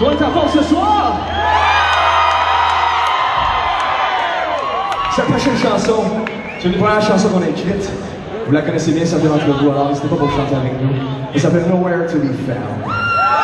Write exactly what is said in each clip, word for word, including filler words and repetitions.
Toi, ta force ce soir. Cette prochaine chanson, c'est une première chanson qu'on a écrite. Vous la connaissez bien, ça vient entre vous, alors n'hésitez pas pour chanter avec nous. Elle s'appelle Nowhere to be Found.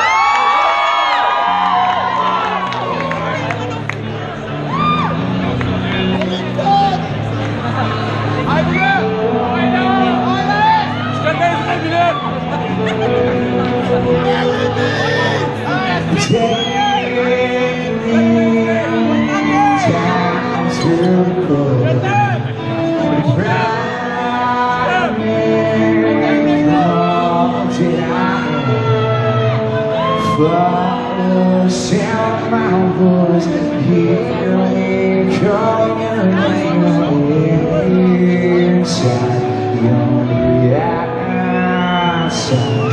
Follow the sound of my voice, hear me calling your name inside the only outside.